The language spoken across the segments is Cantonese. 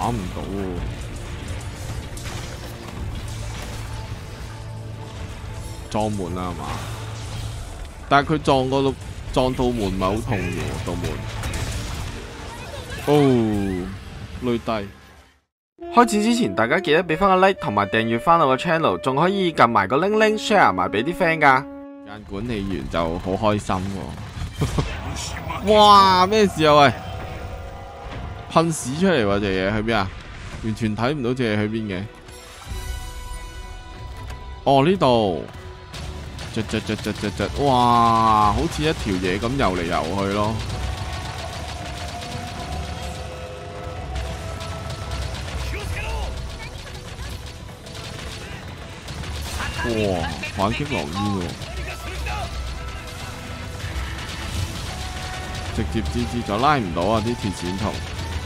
打唔到喎。撞門啊係嘛？但係佢撞到門唔係好痛嘅喎，道門。哦，累低。開始之前，大家記得俾翻個 like 同埋訂閱翻我個 channel， 仲可以撳埋個鈴鈴 share 埋俾啲 friend 㗎。間管理員就好開心喎。哇！咩事啊喂？噴屎出嚟喎！隻嘢去邊啊？完全睇唔到隻嘢去邊嘅。哦呢度，哇！好似一條嘢咁游嚟游去咯。哇！反擊狼煙喎，直接GG咗，拉唔到啊！啲鐵線圖。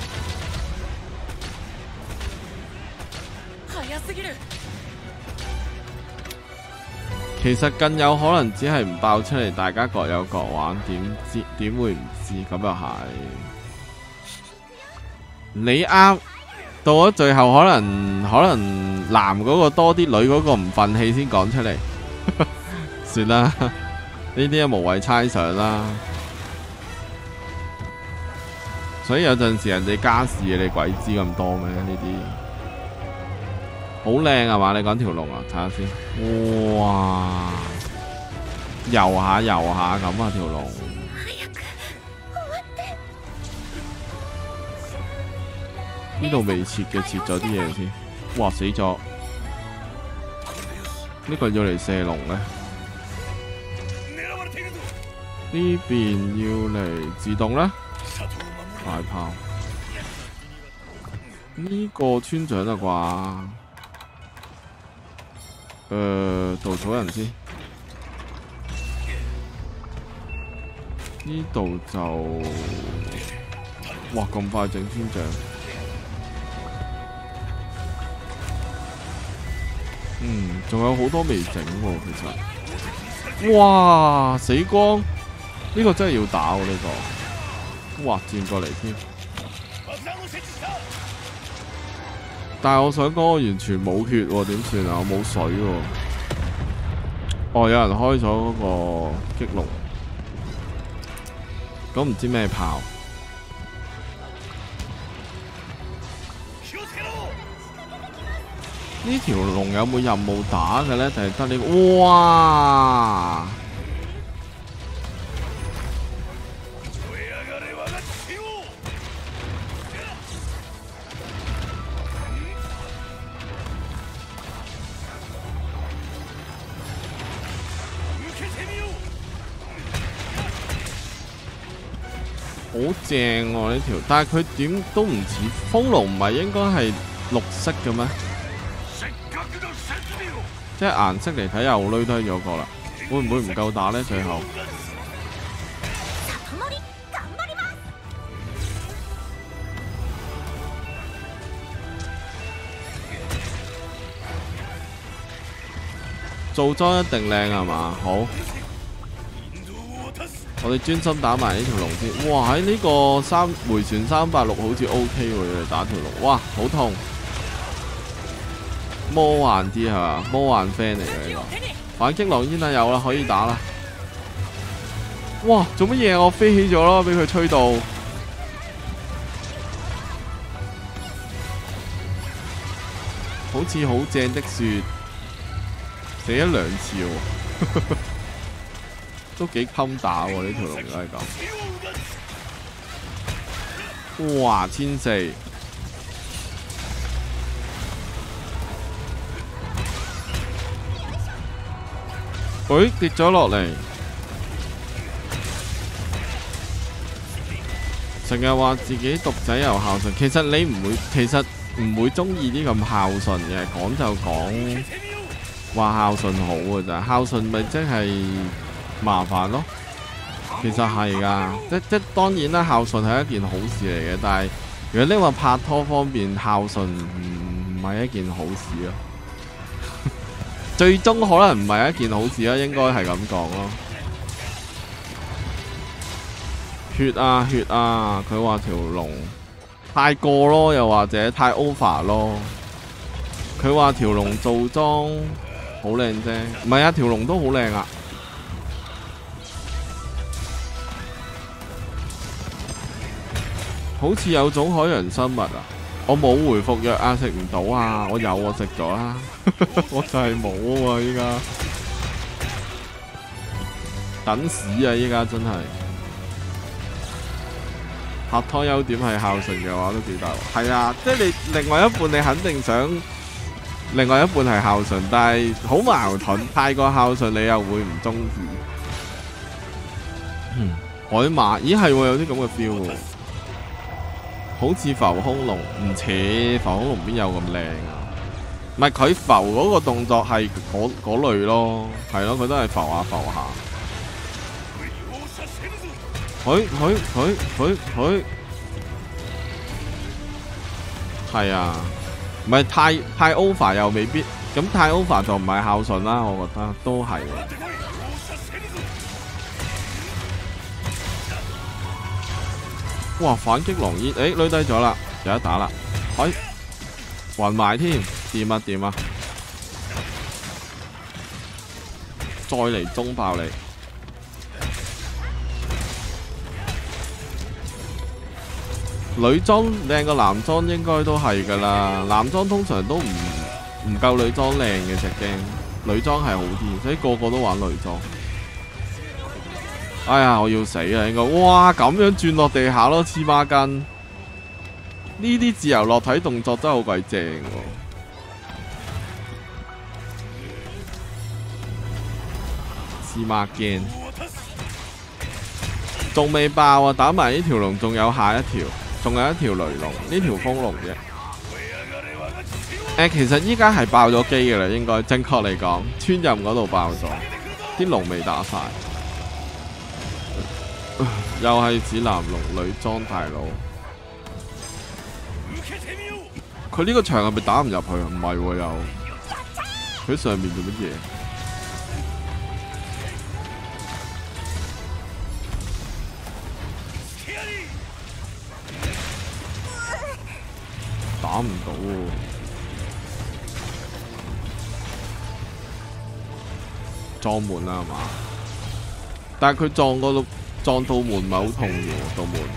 其實更有可能只係唔爆出嚟，大家各有各玩，點會唔知？咁又係。你啱。到咗最後，可能男嗰個多啲，女嗰個唔憤氣先講出嚟。算啦，呢啲無謂猜想啦。所以有陣時人哋家事你鬼知咁多咩？呢啲好靚係嘛？你講條龍啊，睇下先。哇！游下咁啊條龍。呢度未切嘅，切咗啲嘢先。哇！死咗！呢個要嚟射龍咧。呢邊要嚟自動啦。大炮。呢個村長啦啩？稻草人先。呢度就哇咁快整村長。仲有好多未整喎，其實。哇！死光！呢個真係要打喎，呢個。哇！轉過嚟添。但係我想講，我完全冇血喎，點算啊？我冇水喎。哦，有人開咗嗰個擊龍。咁唔知咩炮？呢條龍有冇任務打嘅咧？定係得呢個？哇！好正喎呢條，但係佢點都唔似風龍，唔係應該係綠色嘅咩？即係顏色嚟睇又累低咗個啦，會唔會唔夠打呢？最後做裝一定靚係嘛？好，我哋專心打埋呢條龍先。哇！喺呢個回旋386好似 OK 喎，要嚟打條龍。哇！好痛！魔幻啲係嘛？魔幻 friend 嚟嘅呢個反擊狼煙啊，有啦，可以打啦！哇，做乜嘢？我飛起咗咯，俾佢吹到。好似好正的雪，死咗2次喎，都幾襟打喎呢條龍都係咁。哇，1400。佢跌咗落嚟，成日話自己獨仔又孝順，其實你唔會中意啲咁孝順嘅，講就講話孝順好嘅咋，孝順咪即係麻煩咯。其實係噶，即當然啦，孝順係一件好事嚟嘅，但係如果你話拍拖方面孝順唔係一件好事咯。最終可能唔係一件好事啦，應該係咁講咯。血啊血啊！佢話條龍太過咯，又或者太 over 咯。佢話條龍做裝好靚啫，唔係啊，條龍都好靚啊。好似有種海洋生物啊！我冇回復藥啊，食唔到啊！我有我食咗啦，我就係冇啊嘛！依家等屎啊！依家真係拍拖優點係孝順嘅話都幾大鑊。係啊，即係你另外一半你肯定想另外一半係孝順，但係好矛盾，太過孝順你又會唔中意。海馬，咦係喎，有啲咁嘅 feel 喎。好似浮空龍，唔似浮空龍邊有咁靚啊？唔係佢浮嗰個動作係嗰類咯，係咯，佢都係浮下浮下。佢係啊，唔係太 over 又未必，咁太 over 就唔係孝順啦，我覺得都係。哇！反擊狼煙，誒，攞低咗啦，有得打啦，暈埋添，掂啊掂啊！再嚟中爆你！女裝靚過男裝應該都係㗎啦，男裝通常都唔夠女裝靚嘅隻 game，女裝係好啲，所以個個都玩女裝。哎呀，我要死啦！應該，哇咁樣轉落地下咯，黐孖筋！呢啲自由落體動作真係好鬼正喎！黐孖筋，仲未爆啊！打埋呢條龍，仲有下一條，仲有一條雷龍，呢條風龍啫。其實依家係爆咗機嘅啦，應該正確嚟講，村任嗰度爆咗，啲龍未打晒。又係指男龍女裝大佬，佢呢個場係咪打唔入去啊？唔係喎，又佢上面做乜嘢？打唔到喎，撞門啦係嘛？但係佢撞到門唔係好痛嘅喎，道門。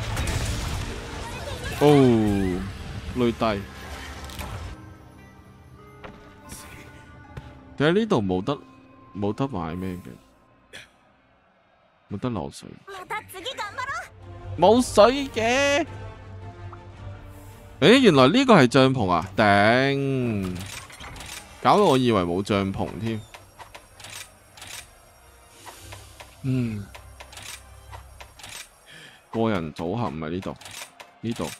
哦，累低。其實呢度冇得買咩嘅，冇得落水。冇水嘅。誒，原來呢個係帳篷啊！頂，搞到我以為冇帳篷添。個人組合唔係呢度，呢度。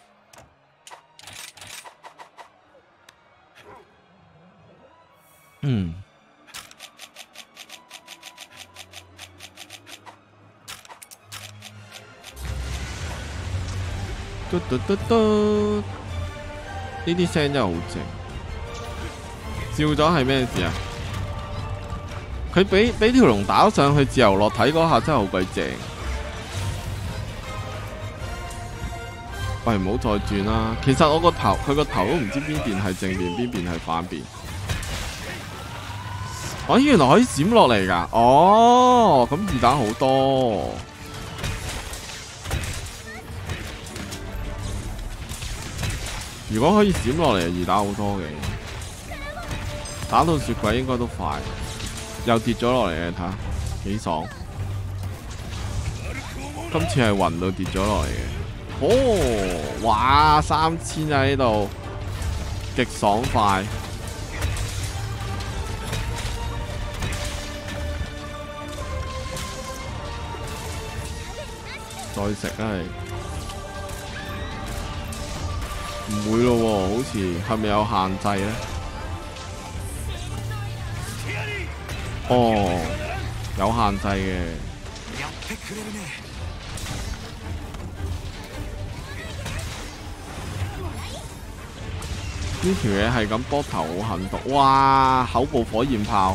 嘟嘟嘟嘟，呢啲聲真係好正。笑咗係咩事啊？佢俾條龍打上去自由落體嗰下真係好鬼正。喂，唔好再轉啦！其實我個頭，佢個頭都唔知邊邊係正邊，邊邊係反邊。哦，原來可以閃落嚟㗎！哦，咁易打好多。如果可以閃落嚟，易打好多嘅。打到雪櫃應該都快，又跌咗落嚟嘅，睇下幾爽。今次係暈到跌咗落嚟嘅。哦，哇！3000喺呢度，極爽快。再食啊！唔會咯喎，好似係咪有限制咧？哦，有限制嘅。呢條嘢係咁波頭好狠毒，哇！口部火焰炮，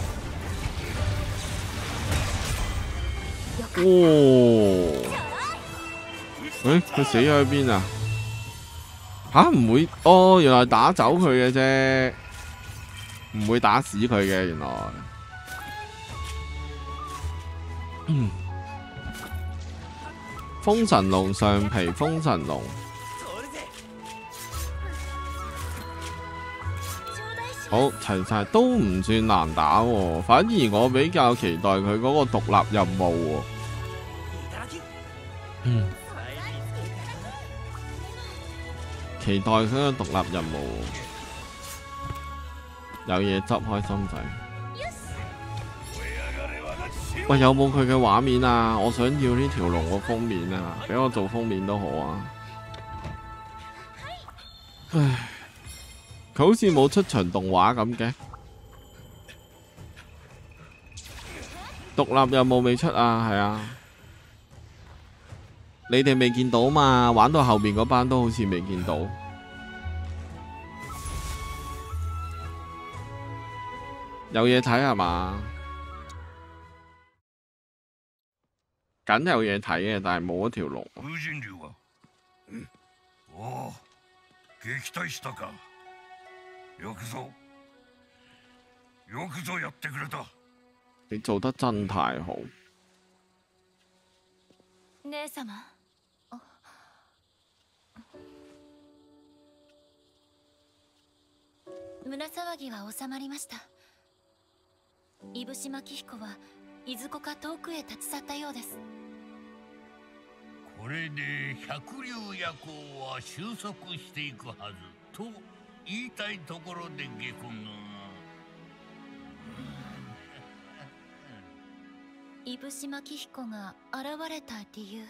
佢死咗喺邊啊？ 吓唔會哦，原來打走佢嘅啫，唔會打死佢嘅原來。風神龍上皮，風神龍。好齊晒都唔算難打喎，反而我比較期待佢嗰個獨立任務喎。期待佢個獨立任務，有嘢執開心仔。喂，有冇佢嘅畫面啊？我想要呢條龍個封面啊，俾我做封面都好啊。唉。佢好似冇出場動畫咁嘅，獨立任務未出啊，係啊，你哋未見到嘛？玩到後面嗰班都好似未見到，有嘢睇係嘛？梗有嘢睇嘅，但係冇一條龍。你做得真太好。 姉様。胸騒ぎは収まりました。伊伏島紀彦はいずこか遠くへ立ち去ったようです。 これで百竜夜行は収束していくはずと言いたいところで下君が。 伊伏島紀彦が現れた理由。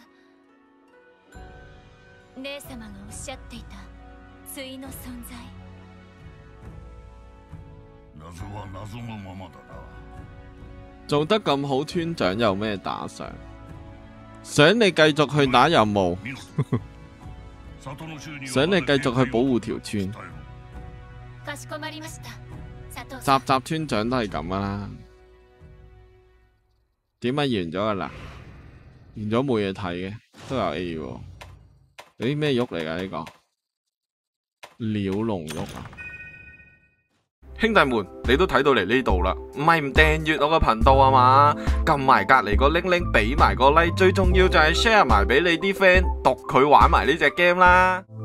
姉様がおっしゃっていた対の存在。 謎は謎のままだな。 做得咁好，村長有咩打賞？想你繼續去打任務，想你繼續去保護條村。集集村長都係咁噶啦。點解完咗噶啦？完咗冇嘢睇嘅，都有 A 喎。有啲咩喐嚟㗎呢個？鳥龍喐啊！兄弟們，你都睇到嚟呢度啦，唔係唔訂閱我個頻道啊嘛？撳埋隔離個鈴鈴，俾埋個 like，最重要就係 share 埋俾你啲 friend，讀佢玩埋呢隻 game 啦。